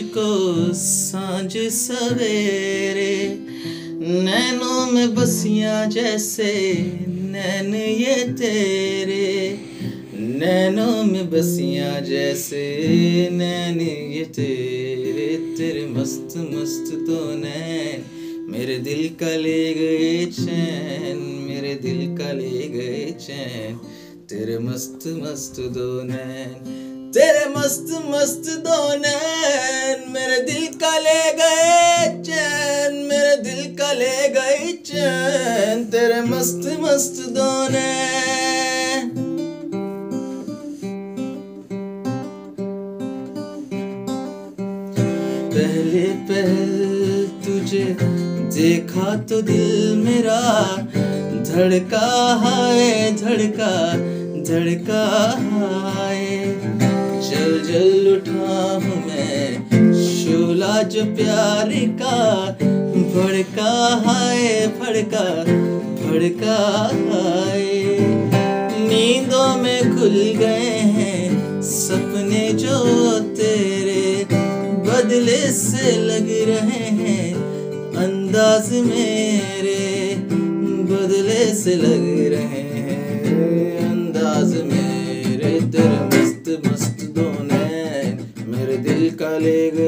मुझको सांझ सवेरे, नैनों में बसियां जैसे नैन ये तेरे, नैनों में बसियां जैसे नैन ये तेरे। तेरे मस्त मस्त दो नैन मेरे दिल का ले गए चैन, मेरे दिल का ले गए चैन। तेरे मस्त मस्त दो नैन, तेरे मस्त मस्त दो नैन मेरे दिल का ले गए चैन, मेरे दिल का ले गए चैन। तेरे मस्त मस्त दो नैन। पहले पहल तुझे देखा तो दिल मेरा धड़का है, धड़का धड़का है। जल जल उठा हूँ मैं शोला जो प्यार का, भड़का है भड़का भड़का है। नींदों में खुल गए हैं सपने जो तेरे, बदले से लग रहे हैं अंदाज मेरे, बदले से लग रहे हैं अंदाज मेरे। तेरे मस्त मस्त दो नैन मेरे दिल का ले गए